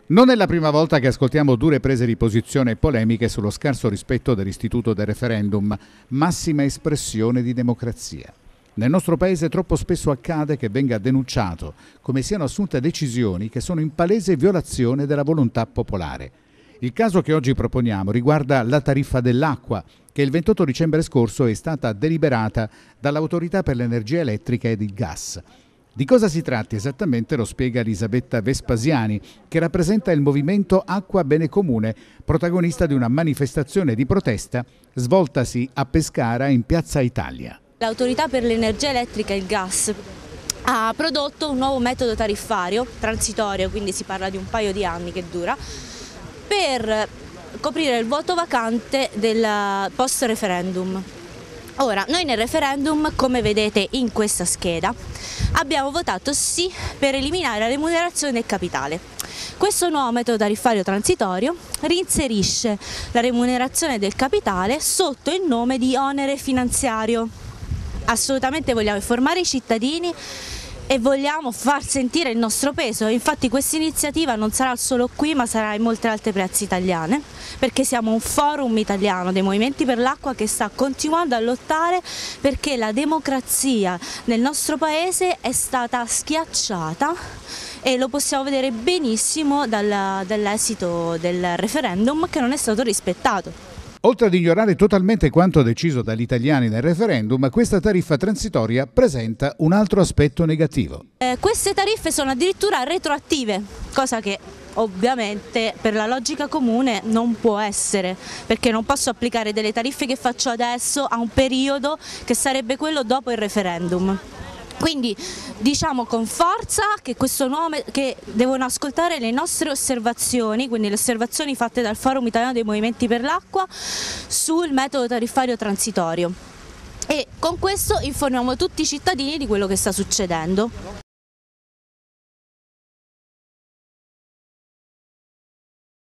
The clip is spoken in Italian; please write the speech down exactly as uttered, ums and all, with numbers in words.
Non è la prima volta che ascoltiamo dure prese di posizione e polemiche sullo scarso rispetto dell'istituto del referendum, massima espressione di democrazia. Nel nostro paese troppo spesso accade che venga denunciato come siano assunte decisioni che sono in palese violazione della volontà popolare. Il caso che oggi proponiamo riguarda la tariffa dell'acqua, che il ventotto dicembre scorso è stata deliberata dall'Autorità per l'Energia Elettrica ed il Gas. Di cosa si tratti esattamente lo spiega Elisabetta Vespasiani, che rappresenta il movimento Acqua Bene Comune, protagonista di una manifestazione di protesta svoltasi a Pescara in Piazza Italia. L'Autorità per l'Energia Elettrica e il Gas ha prodotto un nuovo metodo tariffario, transitorio, quindi si parla di un paio di anni che dura, per coprire il vuoto vacante del post-referendum. Ora, noi nel referendum, come vedete in questa scheda, abbiamo votato sì per eliminare la remunerazione del capitale. Questo nuovo metodo tariffario transitorio reinserisce la remunerazione del capitale sotto il nome di onere finanziario. Assolutamente vogliamo informare i cittadini e vogliamo far sentire il nostro peso. Infatti questa iniziativa non sarà solo qui, ma sarà in molte altre piazze italiane, perché siamo un forum italiano dei movimenti per l'acqua che sta continuando a lottare perché la democrazia nel nostro paese è stata schiacciata, e lo possiamo vedere benissimo dall'esito del referendum, che non è stato rispettato. Oltre ad ignorare totalmente quanto deciso dagli italiani nel referendum, questa tariffa transitoria presenta un altro aspetto negativo. Eh, queste tariffe sono addirittura retroattive, cosa che ovviamente per la logica comune non può essere, perché non posso applicare delle tariffe che faccio adesso a un periodo che sarebbe quello dopo il referendum. Quindi diciamo con forza che, questo nuovo, che devono ascoltare le nostre osservazioni, quindi le osservazioni fatte dal Forum Italiano dei Movimenti per l'Acqua sul metodo tariffario transitorio, e con questo informiamo tutti i cittadini di quello che sta succedendo.